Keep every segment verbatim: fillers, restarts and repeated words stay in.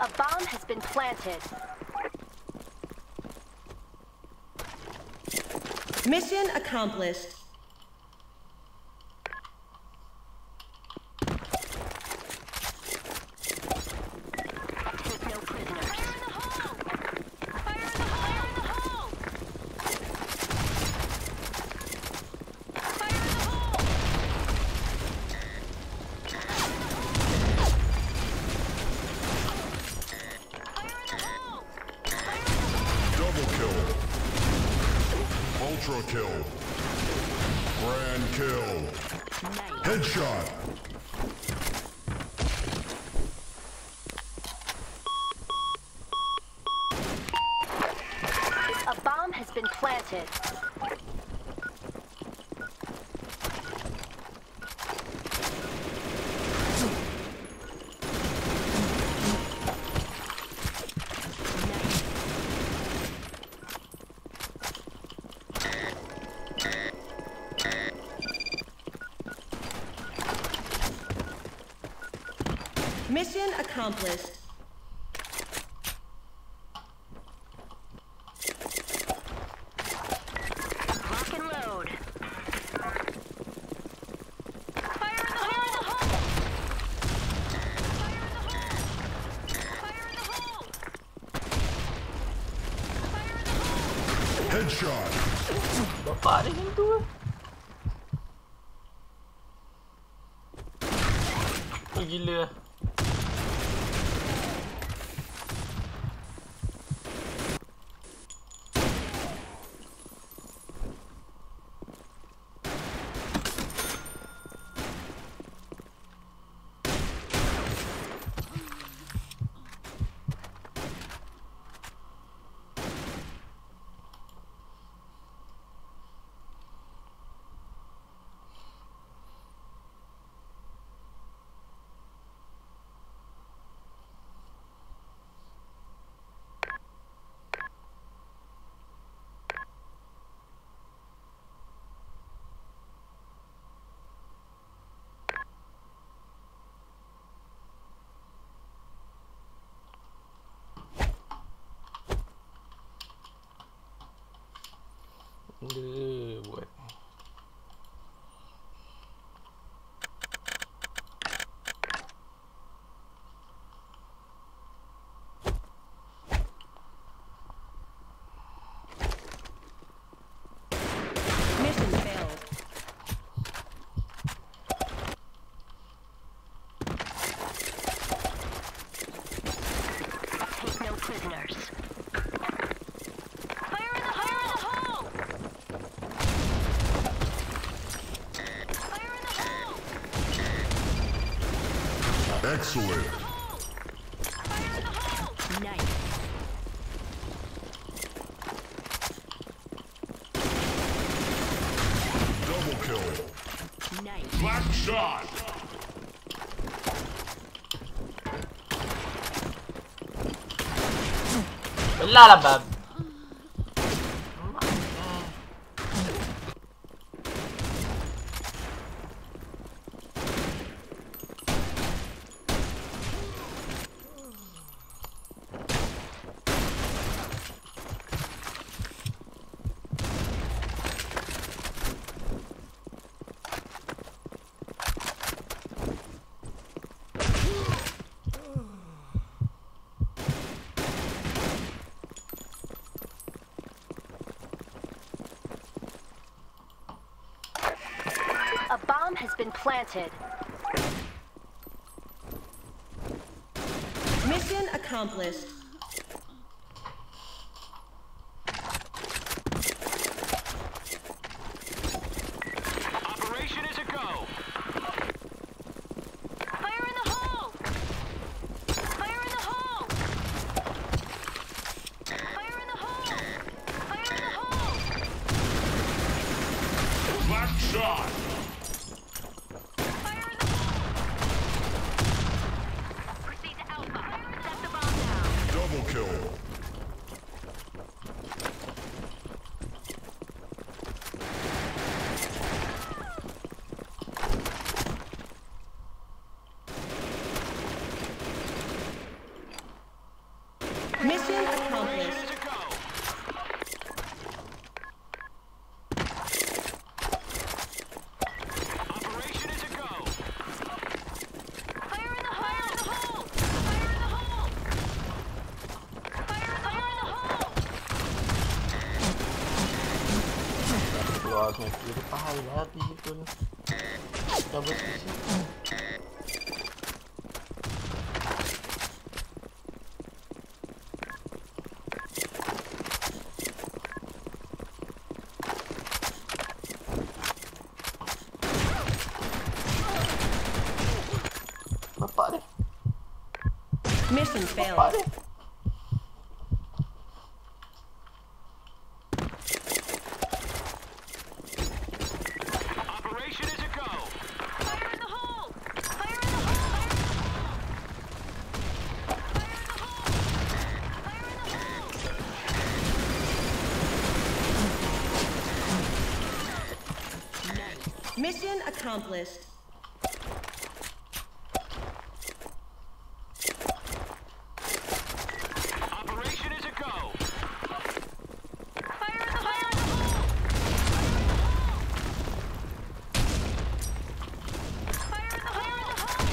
A bomb has been planted. Mission accomplished. Take no prisoners. Ultra kill. Grand kill. Headshot. A bomb has been planted. Mission accomplished. Rock and load. Fire in the hole! Fire in the hole! Fire in the hole! Fire in the hole! Headshot. Baparin yung tuwa. Ay, gila. Hindi, buat. Mission failed. Take no prisoners. Excellent. Fire in the hole! Nice. Double kill. Nice. Black shot. Wala lang, Bab. A bomb has been planted. Mission accomplished. Operation is a go. Fire in the hole! Fire in the hole! Fire in the hole! Fire in the hole! Black shot. Fire in the hole! Proceed to Alpha. Set the bomb down. Mission accomplished. Ready to go. Operation is a go. Fire in the hole! Fire in the hole! Fire in the hole! Keluar dengan kiri pahal lah di situ ni. Double sisi. Bapak dia. Mission Bapak failed. dia. Operation is a go. Fire in the hole! Fire in the hole! Fire in the hole! Fire in the hole! Mission accomplished. Operation is a go. Fire in the hole! Fire in the hole!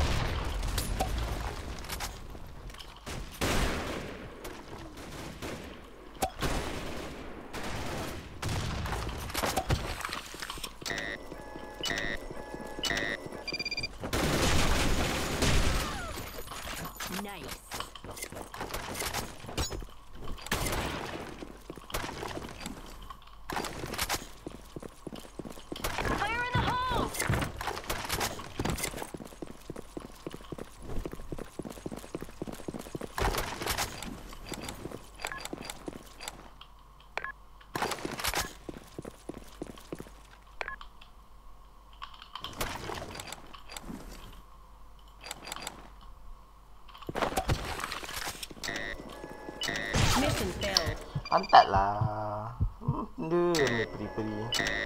Nice. Fire in the hole! Mission failed. Pantat lah. Hmm, dia ni peri-peri.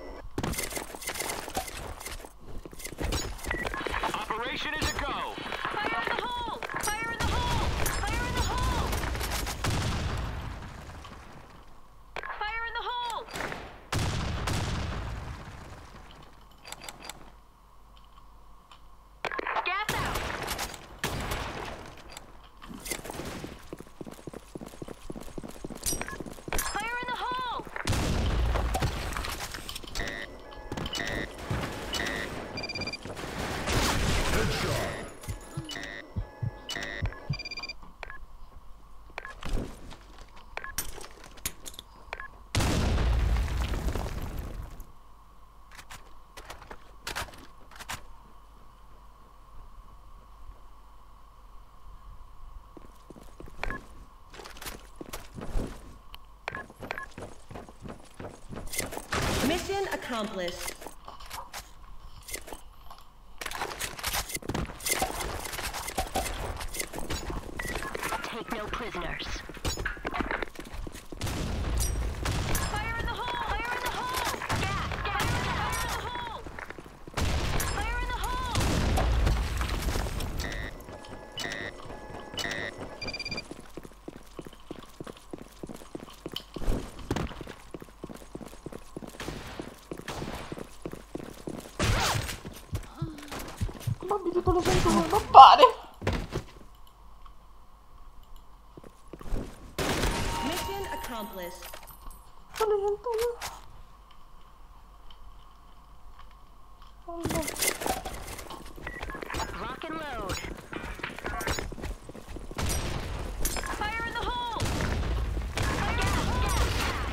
Operation is a go. Fire in the hole! Fire in the hole! Fire in the hole! Fire in the hole! Gas out! Fire in the hole! Headshot. Mission accomplished. Take no prisoners. Fire in the hole! Fire in the hole! Gas! Gas! Fire in the hole! Fire in the hole! Babi dia tolong saya tu. Bapak dia. Mission accomplished. Tolong yang tu lah. Allah. Lock and load. Fire in the hole! Gas! Gas!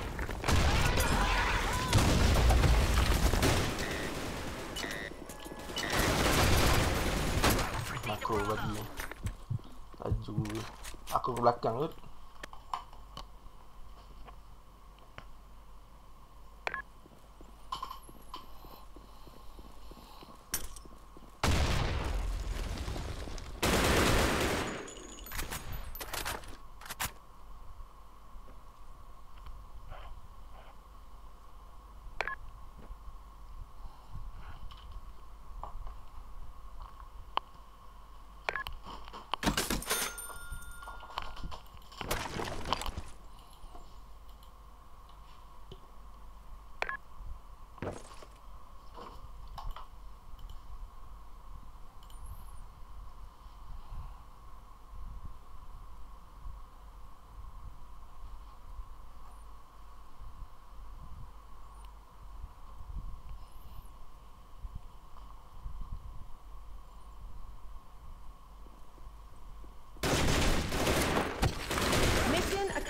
Aku bagi. Laju. Aku ke belakang kot.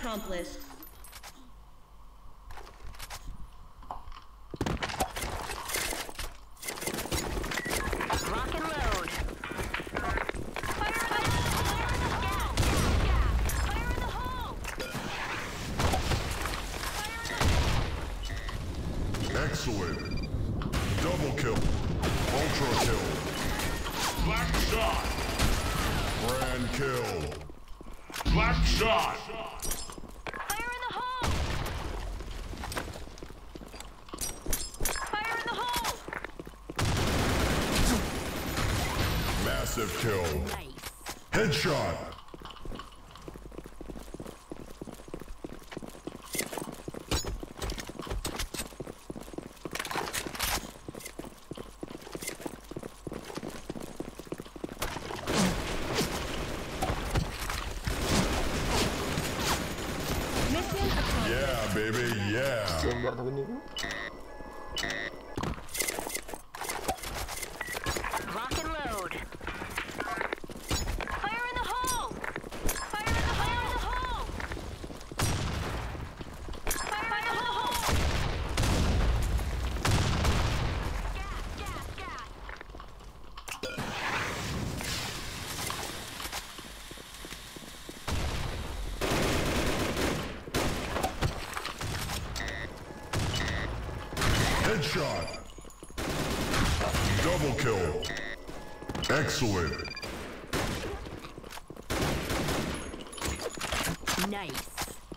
accomplished. Rock and load. Fire in the hole! Fire in the hole! Excellent. Double kill. Ultra kill. Black shot. Grand kill. Black shot. Fire in the hole! Fire in the hole! Massive kill. Headshot. Mission accomplished. Yeah, baby, yeah. Dia enggak tahu ni tu. Rock and load. Fire in the hole! Fire in the fire in the hole! Fire in the hole! Gas, gas, gas! Headshot. Double kill. Excellent. Nice.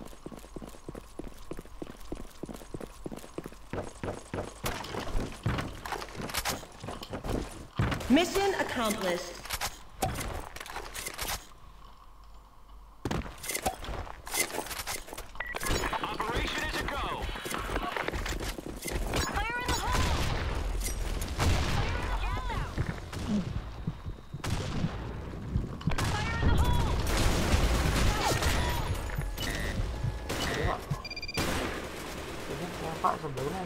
Mission accomplished. Operation is a go. Fire in the hole! Gas out! Fire in the hole! Tengok. Tengok nampak sebelah.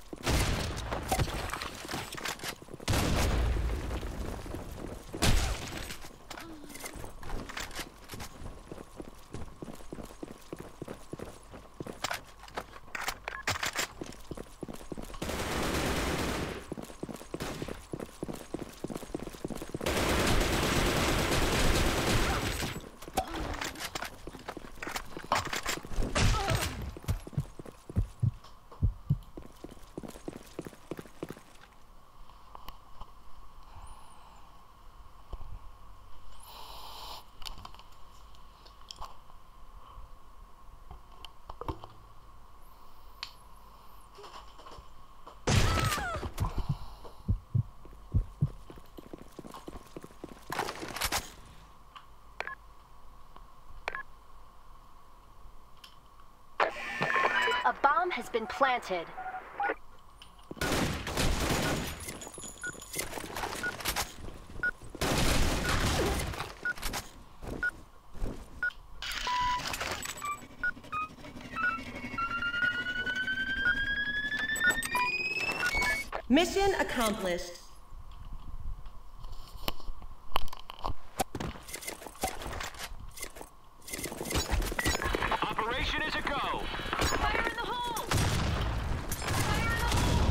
A bomb has been planted. Mission accomplished. Operation is a go. Fire in the hole! Fire in the hole!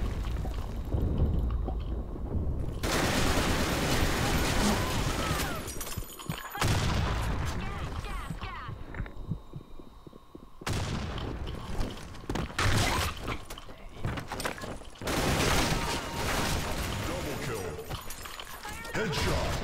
Gas, gas, gas! Double kill. Headshot.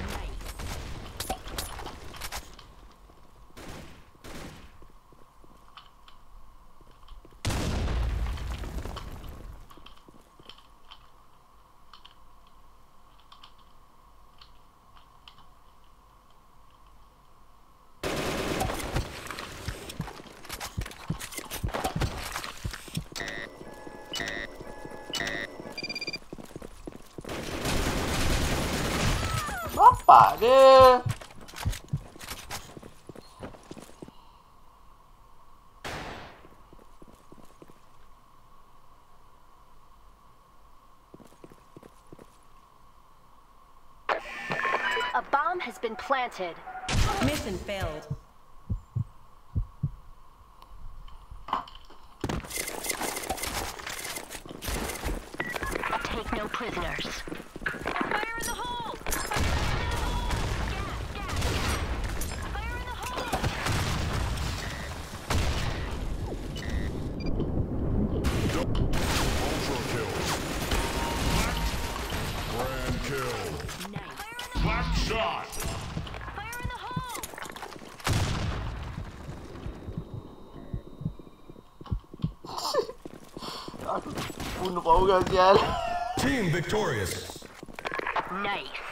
Bapak dia. A bomb has been planted. Mission failed. No prisoners. Fire in the hole! Fire in the hole! Gas, gas, gas! Fire in the hole! Ultra kill. Grand kill. Nice. Black shot. Fire in the hole! Bunuh ko agad yan. Team victorious. Nice.